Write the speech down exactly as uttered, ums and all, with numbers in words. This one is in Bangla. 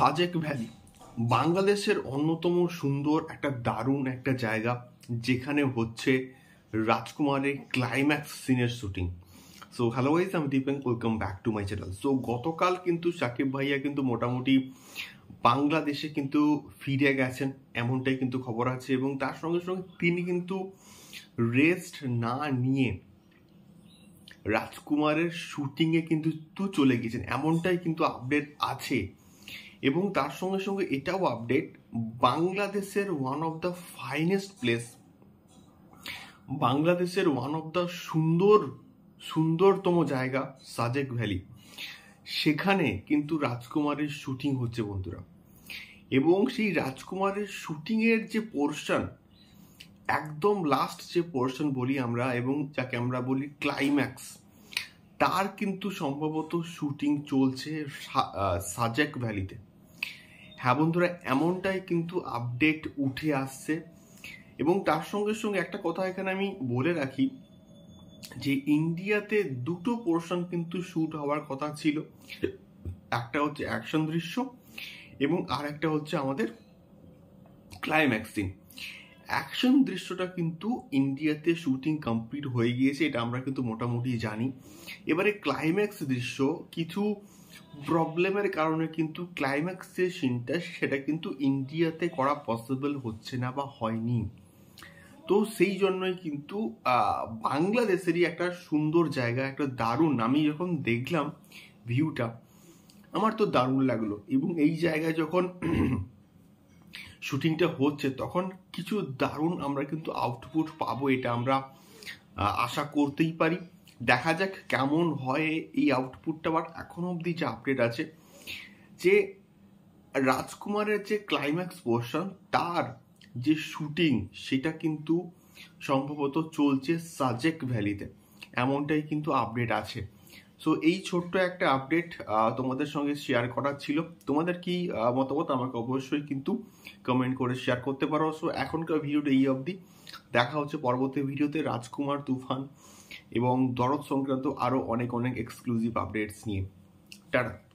সাজেক ভ্যালি বাংলাদেশের অন্যতম সুন্দর একটা দারুণ একটা জায়গা, যেখানে হচ্ছে রাজকুমারের ক্লাইম্যাক্স সিনের শুটিং। সো হ্যালো গাইস, আমি Dipen, welcome back to my channel. So গতকাল কিন্তু সাকিব ভাইয়া কিন্তু মোটামুটি বাংলাদেশে কিন্তু ফিরে গেছেন, এমনটাই কিন্তু খবর আছে। এবং তার সঙ্গে সঙ্গে তিনি কিন্তু রেস্ট না নিয়ে রাজকুমারের শুটিংয়ে কিন্তু তো চলে গেছেন, এমনটাই কিন্তু আপডেট আছে। এবং তার সঙ্গে সঙ্গে এটাও আপডেট, বাংলাদেশের one of the finest place, বাংলাদেশের ওয়ান অফ দ্য সুন্দর সুন্দরতম জায়গা সাজেক ভ্যালি, সেখানে কিন্তু রাজকুমারের শুটিং হচ্ছে বন্ধুরা। এবং সেই রাজকুমারের শুটিংয়ের যে পোর্শন, একদম লাস্ট যে পোর্শন বলি আমরা, এবং যাকে আমরা বলি ক্লাইম্যাক্স, তার কিন্তু সম্ভবত শুটিং চলছে সাজেক ভ্যালিতে। হ্যাঁ বন্ধুরা, এমনটাই কিন্তু আপডেট উঠে আসছে। এবং তার সঙ্গে সঙ্গে একটা কথা এখানে আমি বলে রাখি যে ইন্ডিয়াতে দুটো পোর্শন কিন্তু শুট হওয়ার কথা ছিল, একটা হচ্ছে অ্যাকশন দৃশ্য এবং আর একটা হচ্ছে আমাদের ক্লাইম্যাক্স সিন। অ্যাকশন দৃশ্যটা কিন্তু ইন্ডিয়াতে শুটিং কমপ্লিট হয়ে গিয়েছে, এটা আমরা কিন্তু মোটামুটি জানি। এবারে ক্লাইম্যাক্স দৃশ্য কিছু প্রবলেমের কারণে কিন্তু ক্লাইম্যাক্স যে সিনটা, সেটা কিন্তু ইন্ডিয়াতে করা পসিবল হচ্ছে না বা হয়নি। তো সেই জন্যই কিন্তু বাংলাদেশেরই একটা সুন্দর জায়গা, একটা দারুণ, আমি যখন দেখলাম ভিউটা আমার তো দারুণ লাগলো। এবং এই জায়গায় যখন শুটিংটা হচ্ছে তখন কিছু দারুণ আমরা কিন্তু আউটপুট পাবো, এটা আমরা আশা করতেই পারি। দেখা যাক কেমন হয় এই আউটপুটটা। বাট এখনো অবধি যে আপডেট আছে যে রাজকুমারের যে ক্লাইম্যাক্স পোর্শন, তার যে শুটিং সেটা কিন্তু সম্ভবত চলছে সাজেক ভ্যালিতে, এমনটাই কিন্তু আপডেট আছে। সো এই ছোট্ট একটা আপডেট তোমাদের সঙ্গে শেয়ার করার ছিল। তোমাদের কি মতামত আমাকে অবশ্যই কিন্তু কমেন্ট করে শেয়ার করতে পারো। সো এখনকার ভিডিওটা এই অবধি, দেখা হচ্ছে পরবর্তী ভিডিওতে রাজকুমার, তুফান এবং দরদ সংক্রান্ত আরো অনেক অনেক এক্সক্লুসিভ আপডেটস নিয়ে। টাটা।